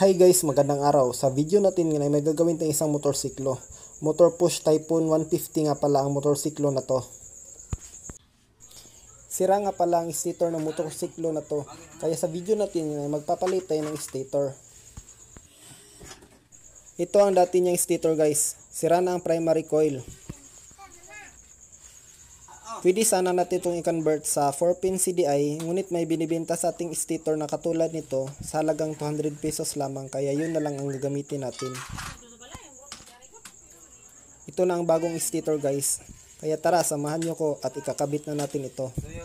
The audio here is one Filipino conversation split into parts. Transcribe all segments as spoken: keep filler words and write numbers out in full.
Hi guys, magandang araw. Sa video natin ngayon ay may gagawin tayong isang motorsiklo. Motor Push Typhoon one fifty nga pala ang motorsiklo na to. Sira nga pala ang stator ng motorsiklo na to. Kaya sa video natin ay magpapalit tayo ng stator. Ito ang dati niyang stator guys. Sira na ang primary coil. Pwede sana natin itong i-convert sa four pin C D I, ngunit may binibenta sa ating stator na katulad nito sa halagang two hundred pesos lamang, kaya yun na lang ang gagamitin natin. Ito na ang bagong stator guys, kaya tara samahan nyo ko at ikakabit na natin ito.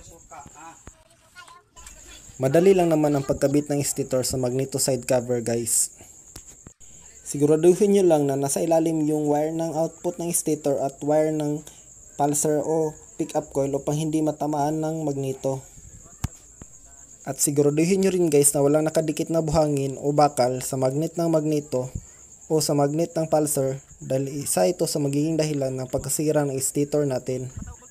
Madali lang naman ang pagkabit ng stator sa magneto side cover guys. Siguraduhin nyo lang na nasa ilalim yung wire ng output ng stator at wire ng pulser o pick-up coil upang hindi matamaan ng magneto. At siguraduhin nyo rin guys na walang nakadikit na buhangin o bakal sa magnet ng magneto o sa magnet ng pulser, dahil isa ito sa magiging dahilan ng pagkasira ng stator natin.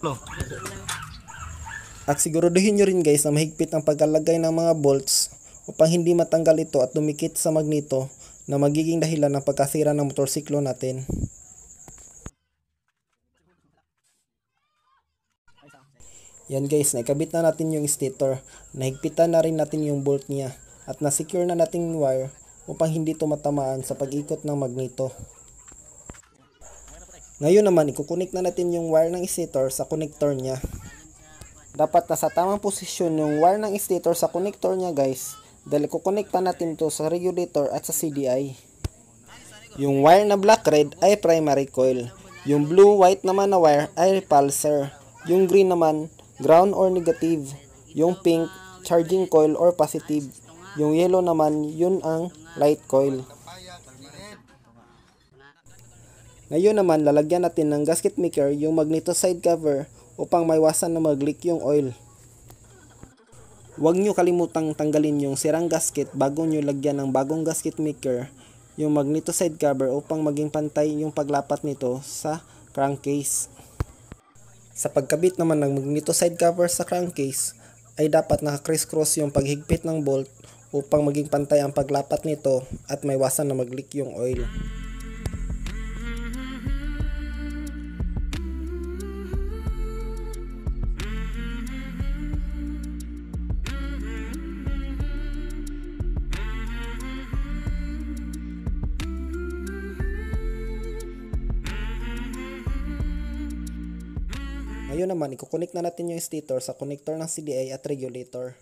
At siguraduhin nyo rin guys na mahigpit ang paglalagay ng mga bolts upang hindi matanggal ito at dumikit sa magneto na magiging dahilan ng pagkasira ng motorsiklo natin. Yan guys, naikabit na natin yung stator, nahigpitan na rin natin yung bolt niya at na-secure na natin yung wire upang hindi ito matamaan sa pag-ikot ng magneto. Ngayon naman, ikukunik na natin yung wire ng stator sa connector niya. Dapat nasa tamang posisyon yung wire ng stator sa connector niya guys, dahil ikukonekta natin ito sa regulator at sa C D I. Yung wire na black-red ay primary coil, yung blue-white naman na wire ay pulser, yung green naman ground or negative, yung pink charging coil or positive, yung yellow naman yun ang light coil. Ngayon naman lalagyan natin ng gasket maker yung magneto side cover upang maiwasan na mag-leak yung oil. Huwag nyo kalimutang tanggalin yung sirang gasket bago nyo lagyan ng bagong gasket maker yung magneto side cover upang maging pantay yung paglapat nito sa crankcase. Sa pagkabit naman ng magneto side cover sa crankcase ay dapat naka-criss-cross yung paghigpit ng bolt upang maging pantay ang paglapat nito at maiwasan na mag-leak yung oil. Ngayon naman, ikukunik na natin yung stator sa connector ng C D I at regulator.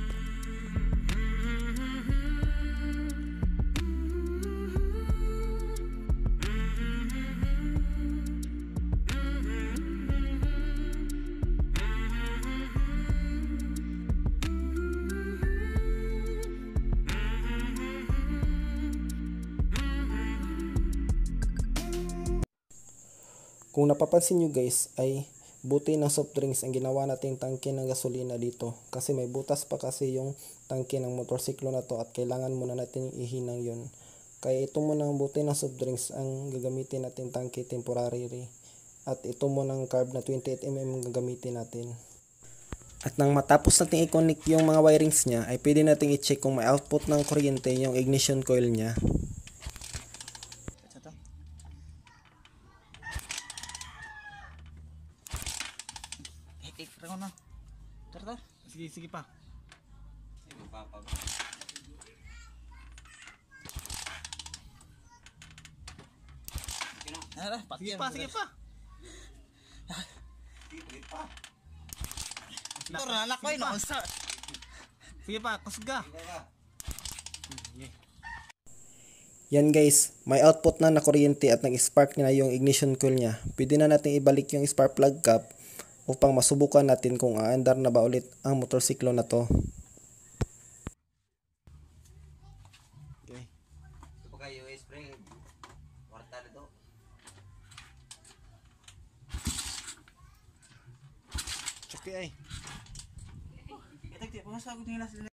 Kung napapansin nyo guys, ay buti ng soft drinks ang ginawa nating tangke ng gasolina dito, kasi may butas pa kasi yung tangke ng motorsiklo na to at kailangan muna natin ihinang yun. Kaya ito muna ang buti ng soft drinks ang gagamitin natin tangke temporary, at ito muna ang carb na twenty-eight millimeter ang gagamitin natin. At nang matapos natin i-connect yung mga wirings nya ay pwede natin i-check kung may output ng kuryente yung ignition coil nya. Sige, sige pa. Sige pa, sige pa. Sige pa. Anak ko yun. Sige pa, kusga. Yan guys, may output na na kuryente at nag-spark na yung ignition coil niya. Pwede na natin ibalik yung spark plug cap upang masubukan natin kung aandar na ba ulit ang motorsiklo na to. Okay. Ito pa kayo spray. Warta na to. Choki ay. Ito ti pumasagod nila sila.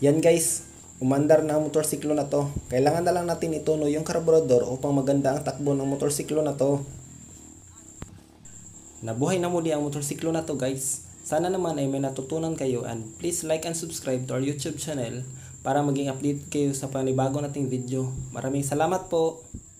Yan guys, umandar na ang motorsiklo na to. Kailangan na lang natin ituno yung karburador upang maganda ang takbo ng motorsiklo na to. Nabuhay na muli ang motorsiklo na to guys. Sana naman ay may natutunan kayo, and please like and subscribe to our YouTube channel para maging update kayo sa panibago nating video. Maraming salamat po!